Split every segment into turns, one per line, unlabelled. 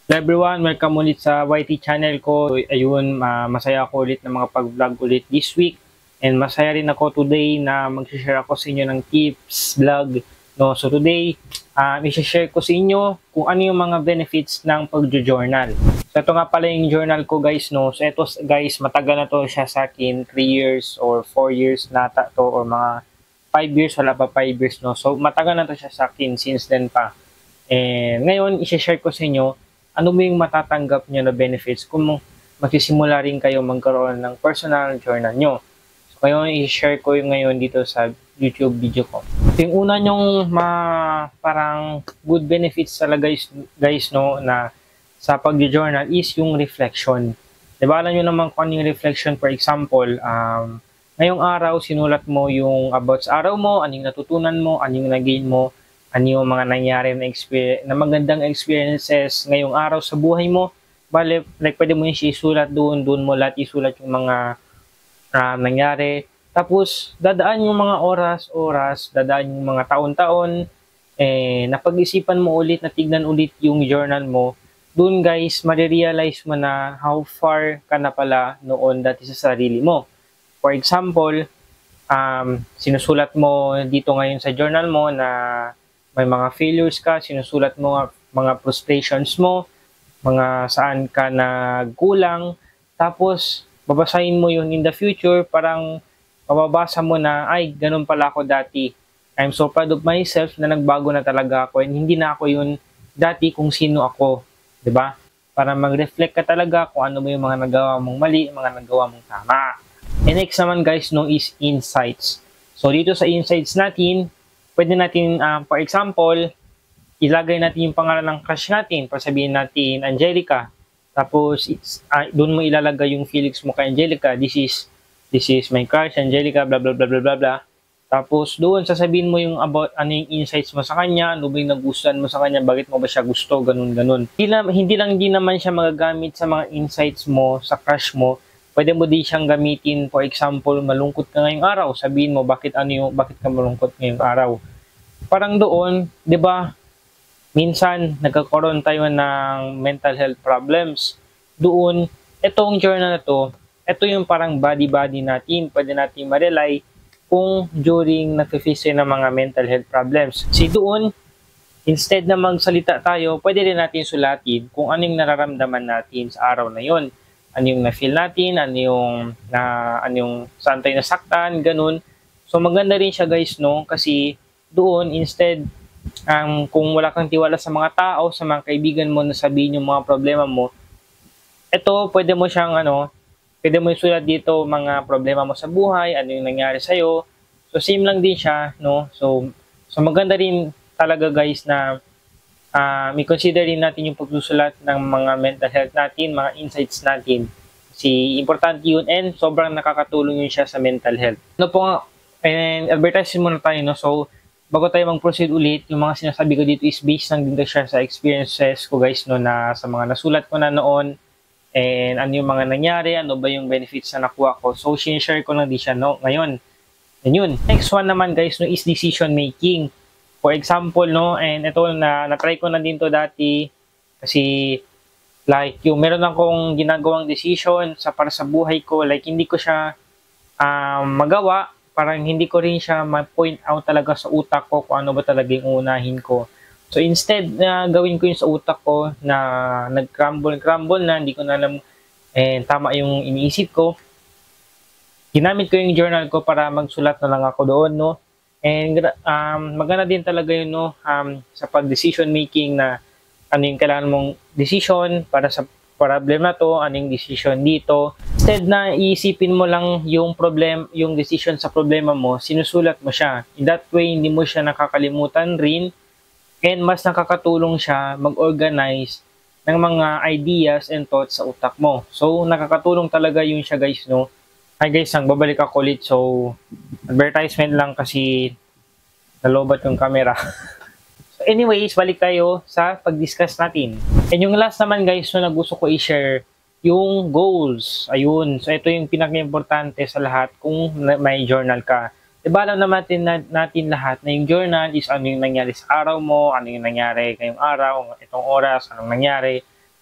Hello everyone, welcome ulit sa YT channel ko. Ayun, masaya ako ulit na mga pag-vlog ulit this week. And masaya rin ako today na mag-share ako sa inyo ng tips, vlog. No? So today, i-share ko sa inyo kung ano yung mga benefits ng pag-journal. So ito nga pala yung journal ko guys. No? So ito guys, matagal na to siya sa akin, 3 years or 4 years na to or mga 5 years, wala pa 5 years. No? So matagal na to siya sa akin since then pa. And ngayon, i-share ko sa inyo ano mo yung matatanggap nyo na benefits kung magsisimula rin kayo magkaroon ng personal journal nyo. So, ngayon, i-share ko yung ngayon dito sa YouTube video ko. So, yung una nyong parang good benefits talaga guys, no, na sa pag-journal is yung reflection. Diba, alam nyo naman kung ano yung reflection. For example, ngayong araw, sinulat mo yung about sa araw mo, ano yung natutunan mo, ano yung nagain mo, ano yung mga nangyari na magandang experiences ngayong araw sa buhay mo. Bale, like pwede mo yung isulat doon mo lahat isulat yung mga nangyari. Tapos, dadaan yung mga oras, dadaan yung mga taon-taon, napag-isipan mo ulit, natignan ulit yung journal mo. Doon guys, marirealize mo na how far ka na pala noon dati sa sarili mo. For example, sinusulat mo dito ngayon sa journal mo na may mga failures ka, sinusulat mo mga frustrations mo, mga saan ka nagkulang, tapos babasahin mo yun in the future, parang mababasa mo na, ay, ganun pala ako dati. I'm so proud of myself na nagbago na talaga ako and hindi na ako yun dati kung sino ako. 'Di ba? Para mag-reflect ka talaga kung ano mo yung mga nagawa mong mali, mga nagawa mong tama. And next naman guys, no, is insights. So dito sa insights natin, pwede natin, for example, ilagay natin yung pangalan ng crush natin. Sabihin natin, Angelica. Tapos, doon mo ilalagay yung feelings mo kay Angelica. This is my crush, Angelica, blah, blah, blah, blah, blah, blah. Tapos, doon sasabihin mo yung about ano yung insights mo sa kanya, ano ba yung nagustuhan mo sa kanya, bakit mo ba siya gusto, ganun, ganun. Hindi lang din naman siya magagamit sa mga insights mo, sa crush mo. Pwede mo din siyang gamitin, for example, malungkot ka ngayong araw. Sabihin mo bakit ka malungkot ngayong araw. Parang doon, 'di ba? Minsan nagkakaroon tayo ng mental health problems. Doon, itong journal na to, ito yung parang body natin. Pwede natin ma-rely kung during nagfe-face ng mga mental health problems. Kasi doon, instead na magsalita tayo, pwede rin natin sulatin kung ano yung nararamdaman natin sa araw na yon. Ano yung na-feel natin, ano yung saan tayo nasaktan, ganun. So maganda rin siya guys, no? Kasi doon, instead, kung wala kang tiwala sa mga tao, sa mga kaibigan mo na sabihin yung mga problema mo, ito, pwede mo isulat dito mga problema mo sa buhay, ano yung nangyari sa'yo. So, same lang din siya, no? So maganda rin talaga guys na may consider rin natin yung pagsusulat ng mga mental health natin, mga insights natin. Kasi importante yun and sobrang nakakatulong yun siya sa mental health. Ano po nga, and advertising muna tayo, no? So, bago tayo mag-proceed ulit, yung mga sinasabi ko dito is based lang din siya sa experiences ko guys, no, na sa mga nasulat ko na noon, and ano yung mga nangyari, ano ba yung benefits na nakuha ko. So, share ko lang din siya, no, ngayon. And yun. Next one naman guys, no, is decision making. For example, no, and ito na-try ko na din to dati kasi like yung meron akong ginagawang decision para sa buhay ko, like hindi ko siya magawa, parang hindi ko rin siya ma-point out talaga sa utak ko kung ano ba talaga yung unahin ko. So instead na gawin ko yung sa utak ko na nag-crumble na, hindi ko na alam tama yung iniisip ko, ginamit ko yung journal ko para magsulat na lang ako doon, no. And maganda din talaga yun, no, sa pag-decision making na ano yung kailangan mong decision para sa problem na to, ano yung decision dito. Instead na iisipin mo lang yung decision sa problema mo, sinusulat mo siya. In that way, hindi mo siya nakakalimutan rin and mas nakakatulong siya mag-organize ng mga ideas and thoughts sa utak mo. So, nakakatulong talaga yun siya guys, no. Hi guys, babalik ako ulit. So, advertisement lang kasi nalobat yung camera. So anyways, balik tayo sa pag-discuss natin. And yung last naman guys, na gusto ko i-share, yung goals. Ayun. So ito yung pinaka-importante sa lahat kung may journal ka. Diba alam naman natin lahat na yung journal is ano yung nangyari sa araw mo, ano yung nangyari ngayong araw, itong oras, anong nangyari.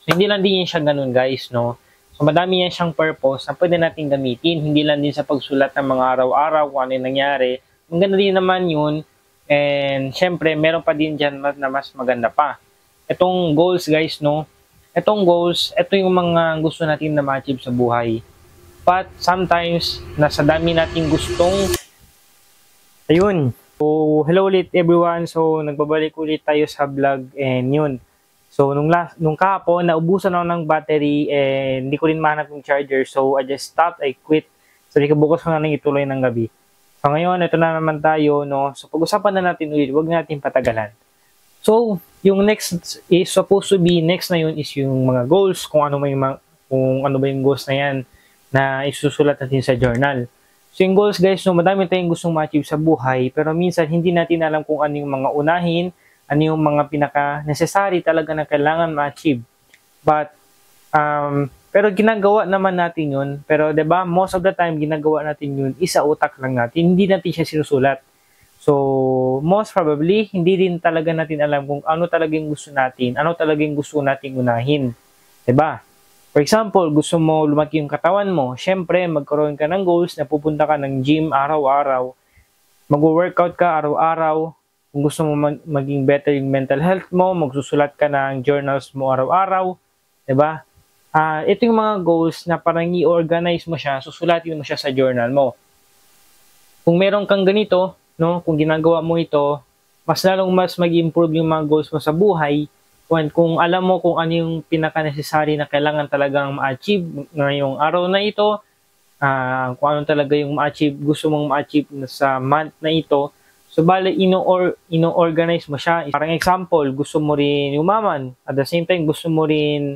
So, hindi lang din yan siya ganun, guys, no? So, madami yan siyang purpose na pwede natin gamitin. Hindi lang din sa pagsulat ng mga araw-araw kung ano yung nangyari. Maganda din naman yun. And, syempre, meron pa din dyan na mas maganda pa. Itong goals, guys, no? Itong goals, ito yung mga gusto natin na ma-achieve sa buhay. But, sometimes, nasa dami nating gustong. Ayun. So, hello ulit everyone. So, nagbabalik ulit tayo sa vlog. And yun. So, nung kahapon, naubusan ako ng battery and hindi ko rin mahanap yung charger. So, I just stopped, I quit. Sabi ko, bukas ko na lang ituloy ng gabi. So, ngayon, ito na naman tayo, no? So, pag-usapan na natin ulit, huwag natin patagalan. So, yung next is supposed to be, next na yun is yung mga goals, kung ano ba yung goals na yan na isusulat natin sa journal. So, yung goals, guys, no, madami tayong gustong ma-achieve sa buhay, pero minsan, hindi natin alam kung ano yung mga unahin, ano yung mga pinaka-necessary talaga na kailangan ma-achieve. But, pero ginagawa naman natin yun. Pero, 'di ba, most of the time, ginagawa natin yun, isa utak lang natin. Hindi natin siya sinusulat. So, most probably, hindi din talaga natin alam kung ano talagang gusto natin, ano talagang gusto nating unahin. 'Di ba? For example, gusto mo lumaki yung katawan mo, syempre, magkaroon ka ng goals na pupunta ka ng gym araw-araw, mag-workout ka araw-araw. Kung gusto mo maging better yung mental health mo, magsusulat ka ng journals mo araw-araw, 'di ba? Ito yung mga goals na parang i-organize mo siya, susulatin mo siya sa journal mo. Kung meron kang ganito, no, kung ginagawa mo ito, mas mag-improve yung mga goals mo sa buhay kung alam mo kung ano yung pinaka-necessary na kailangan talagang ma-achieve ngayong araw na ito, kung ano talaga yung gusto mong ma-achieve sa month na ito. So, bale, ino-organize mo siya. Parang example, gusto mo rin umaman. At the same time, gusto mo rin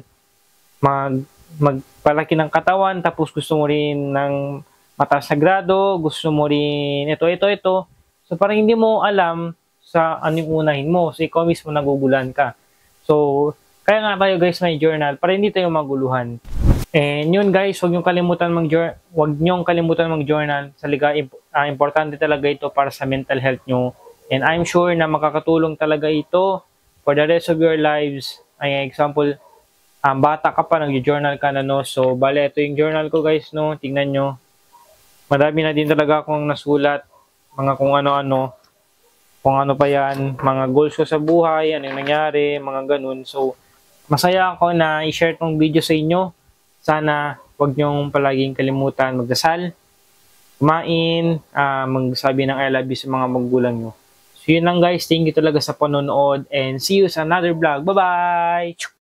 magpalaki ng katawan. Tapos, gusto mo rin ng mataas na grado. Gusto mo rin ito. So, parang hindi mo alam sa anong unahin mo. So, ikaw mismo nagugulan ka. So, kaya nga tayo guys may journal para hindi tayo maguluhan. And yun guys, huwag niyong kalimutan mag-journal. Importante talaga ito para sa mental health nyo. And I'm sure na makakatulong talaga ito for the rest of your lives. Ay example, bata ka pa, nag-journal ka na, no? So, bale, ito yung journal ko guys, no? Tingnan nyo. Madami na din talaga akong nasulat. Mga kung ano-ano. Kung ano pa yan. Mga goals ko sa buhay, ano yung nangyari, mga ganun. So, masaya ako na i-share tong video sa inyo. Sana huwag niyong palaging kalimutan magdasal, kumain, magsabi ng I love you sa mga magulang nyo. So yun lang guys, thank you talaga sa panonood and see you sa another vlog. Bye-bye!